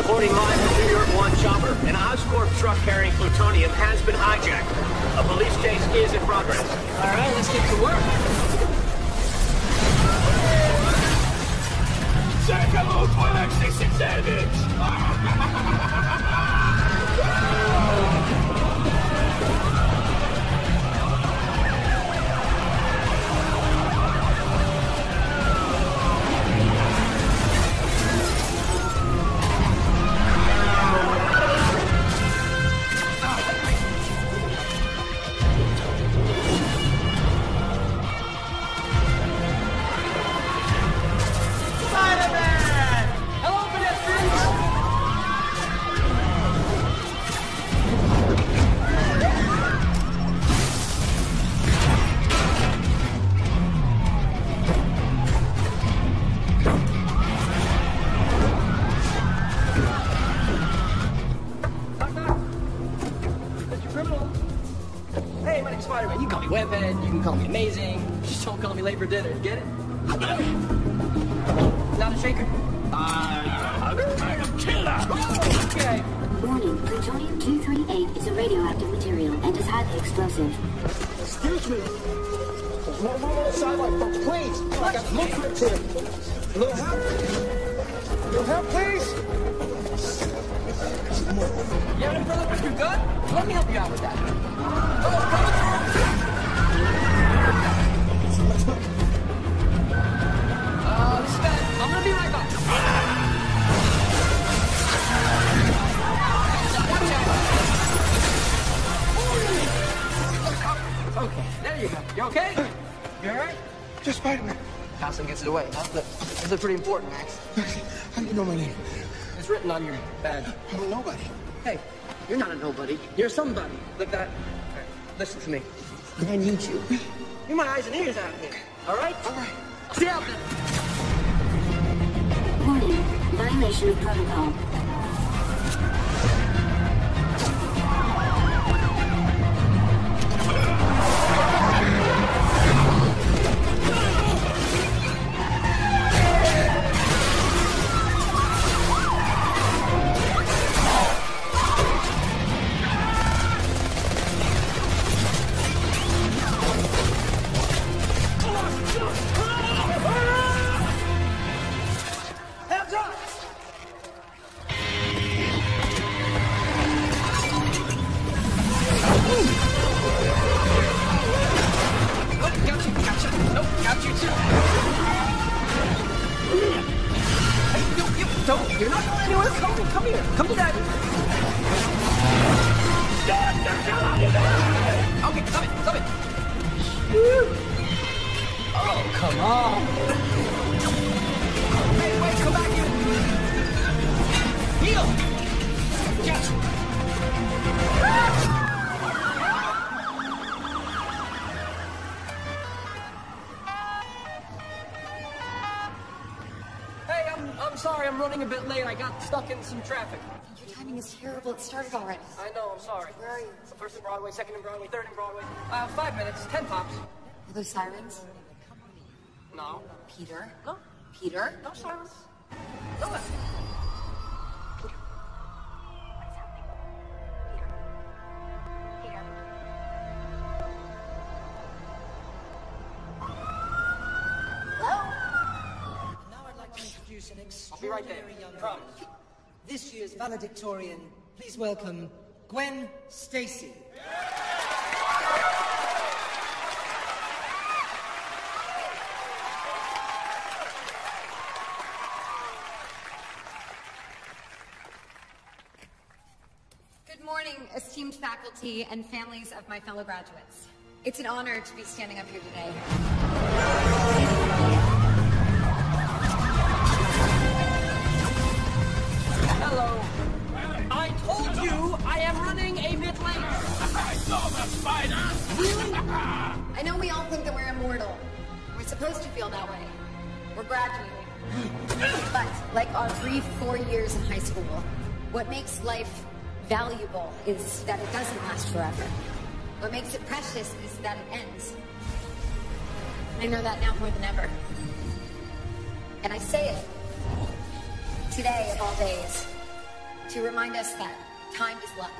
Reporting live from New York 1 chopper. An Oscorp truck carrying plutonium has been hijacked. A police chase is in progress. All right, let's get to work. Say hello to Alexis Savage! Spider-Man, you can call me Webhead, you can call me Amazing, just don't call me late for dinner, get it? Not a shaker? I'm a killer! Okay. Warning, plutonium-238 is a radioactive material and is highly explosive. Excuse me. There's no room on the sidewalk, folks, please. I got blueprints here. A little help? A little help, please? You have any further prescription gun? Let me help you out with that. This is bad. I'm gonna be right back. Okay, there you go. You okay? You alright? Just Spider-Man. Costume gets it away, huh? Look, this is pretty important, Max. How do you know my name? It's written on your badge. I'm a nobody. Hey, you're not a nobody. You're somebody. Look that. Right, listen to me. I need you. You're my eyes and ears out here. All right? All right. Stay out there. Warning, violation of protocol. You're not going anywhere. Come here. Come to Daddy. Okay, stop it. Oh, come on. Hey, wait, come back here. Heal. Catch. I'm sorry, I'm running a bit late. I got stuck in some traffic. Your timing is terrible. It started already. I know, I'm sorry. Where are you? First in Broadway, second in Broadway, third in Broadway. 5 minutes, 10 pops. Are those sirens? No. Peter? No. Peter? No sirens. No. Peter. I'll be right there. Promise. This year's valedictorian, please welcome Gwen Stacy. Good morning, esteemed faculty and families of my fellow graduates. It's an honor to be standing up here today. Hello. I told you I am running a bit late. I saw the spider! Really? I know we all think that we're immortal. We're supposed to feel that way. We're graduating. But, like our brief 4 years in high school, what makes life valuable is that it doesn't last forever. What makes it precious is that it ends. I know that now more than ever. And I say it today of all days, to remind us that time is luck.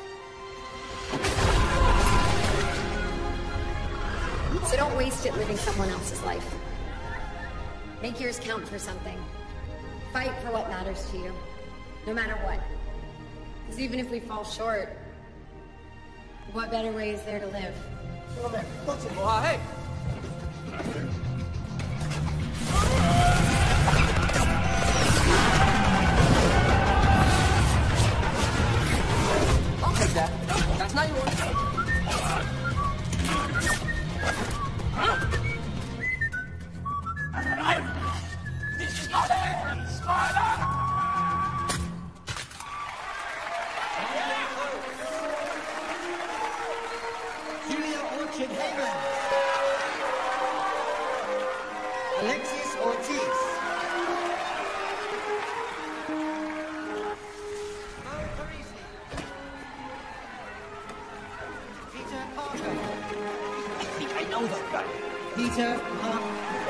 So don't waste it living someone else's life. Make yours count for something. Fight for what matters to you, no matter what. Because even if we fall short, what better way is there to live? Oh, hey! I'll take that. That's not yours. This is not it! Spider! Julia Orchid Hagan. Alexis Ortiz. Mo Parisi. Peter Parker. I know that guy. Peter Parker.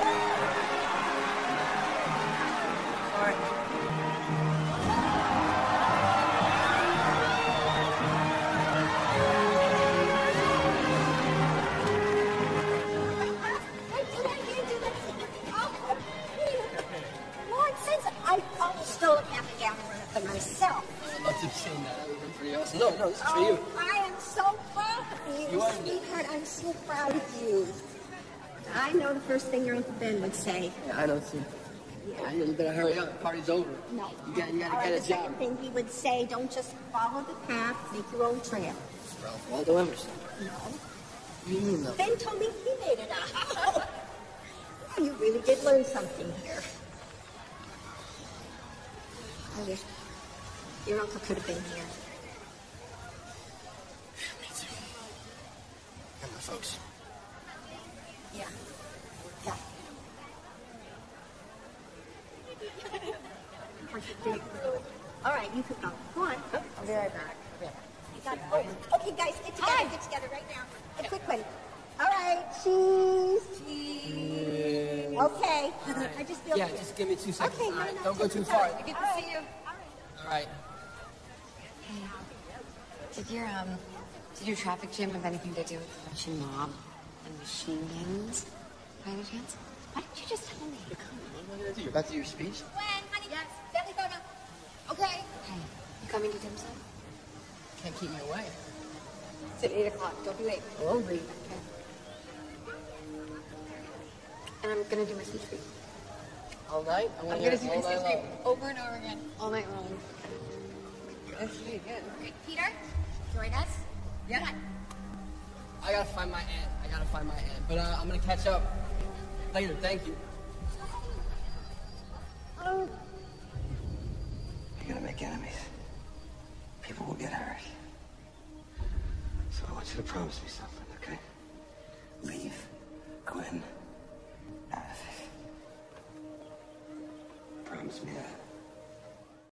Stole a cap and gown and run it for myself. I'd love to have seen that. That would have been pretty awesome. No, this is for you. I am so proud of you, You are indeed. sweetheart. I'm so proud of you. I know the first thing your Uncle Ben would say. Yeah, I know too. Yeah, you better hurry up. The party's over. No. You gotta Or get the a job. second thing he would say, don't just follow the path, make your own trail. Ralph Waldo Emerson. No. What do you mean, though? Ben told me he made it up. You really did learn something here. I wish your uncle could have been here. Me too. And my folks. Yeah. Yeah. All right, you could go. Go on. I'll be right back. You got okay, guys, get together. Get together right now. A quick one. All right, cheese. Cheese. Okay. I just feel. Yeah, just give me 2 seconds. Okay, All right, no, don't go take too your far. time. Good to see you. All right. Did your traffic jam have anything to do with the Russian mob and machine guns, by any chance? Why didn't you just tell me? What am I gonna do? You're about to do your speech? Gwen, honey, yes. Family photo. Okay. Hey, you coming to dim sum? Can't keep me away. It's at 8 o'clock. Don't be late. I won't be. Okay. And I'm gonna do my speech for you. All night? I I'm want to gonna hear do it my all speech night for you long. over and over again, all night long. Let's see again. Great. Peter, join us. Yeah. I gotta find my aunt. But I'm gonna catch up later. Thank you. You're gonna make enemies. People will get hurt. So I want you to promise me something, okay? Leave Gwen out of it. Promise me that.